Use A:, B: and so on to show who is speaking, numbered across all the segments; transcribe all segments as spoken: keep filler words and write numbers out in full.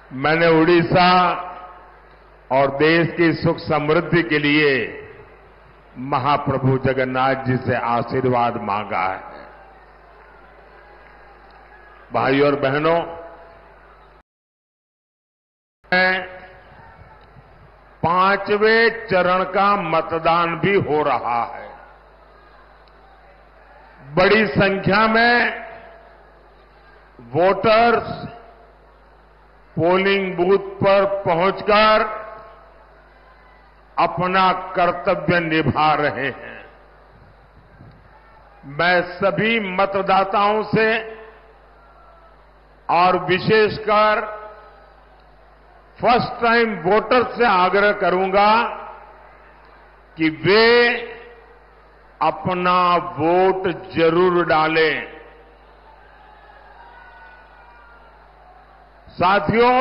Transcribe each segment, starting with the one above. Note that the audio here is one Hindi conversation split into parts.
A: मैंने उड़ीसा और देश की सुख समृद्धि के लिए महाप्रभु जगन्नाथ जी से आशीर्वाद मांगा है। भाइयों और बहनों, पांचवें चरण का मतदान भी हो रहा है। बड़ी संख्या में वोटर्स पोलिंग बूथ पर पहुंचकर अपना कर्तव्य निभा रहे हैं। मैं सभी मतदाताओं से और विशेषकर फर्स्ट टाइम वोटर्स से आग्रह करूंगा कि वे अपना वोट जरूर डालें। साथियों,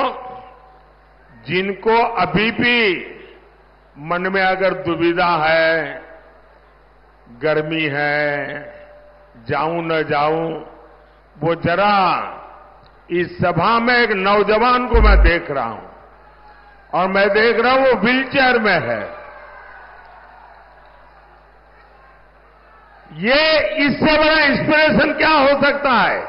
A: जिनको अभी भी मन में अगर दुविधा है, गर्मी है, जाऊं न जाऊं, वो जरा इस सभा में एक नौजवान को मैं देख रहा हूं और मैं देख रहा हूं वो व्हीलचेयर में है। ये इससे बड़ा इंस्पिरेशन क्या हो सकता है?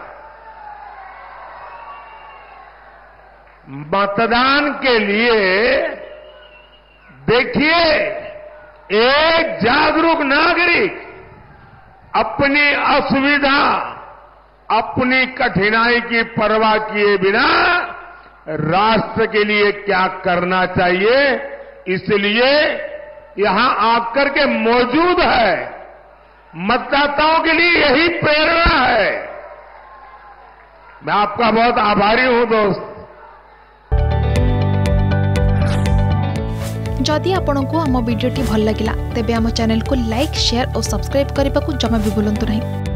A: मतदान के लिए देखिए, एक जागरूक नागरिक अपनी असुविधा, अपनी कठिनाई की परवाह किए बिना राष्ट्र के लिए क्या करना चाहिए, इसलिए यहां आकर के मौजूद है। मतदाताओं के लिए यही प्रेरणा है। मैं आपका बहुत आभारी हूं दोस्त।
B: जदि आपंक आम भिडी भल लगा तेब आम चैनल को लाइक, शेयर और सब्सक्राइब करने को जमा भी भूलु नहीं।